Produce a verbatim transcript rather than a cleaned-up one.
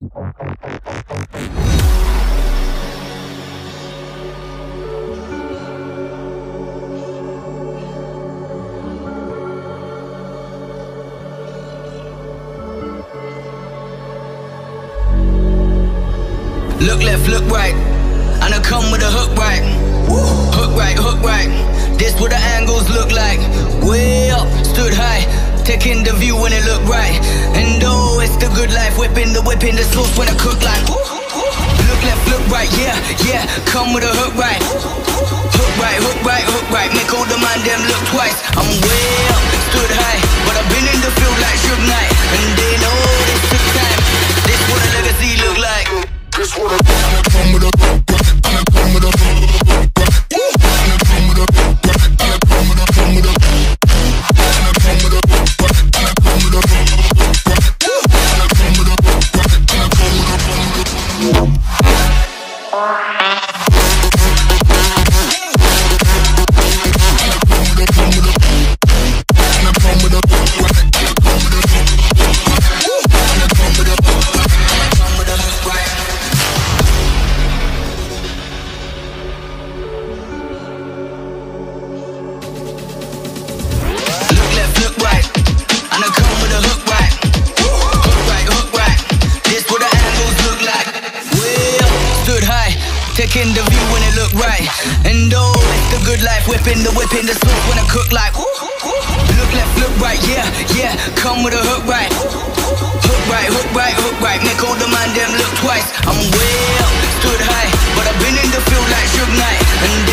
Look left, look right, and I come with a hook right. Hook right, hook right. This what the angles look like. Way up, stood high, taking the view when it look right. And oh, it's the good life, whipping the whip in the sauce when I cook like. Look left, look right, yeah, yeah. Come with a hook right. Hook right, hook right, hook right. Make all the man them look twice. I'm way up, stood high, but I've been in the field like Suge Knight. And they know this took time. This what a legacy look like. This what I come with a and I come with a and I come with a and I come with a come with a and I come with a and I come with a and I come with a and I come with a taking the view when it look right. And oh, it's the good life, whipping the whip in the sauce when I cook like. Look left, look right, yeah, yeah. Come with a hook right. Hook right, hook right, hook right. Make all the man them look twice. I'm way up, stood high, but I've been in the field like Suge Knight. And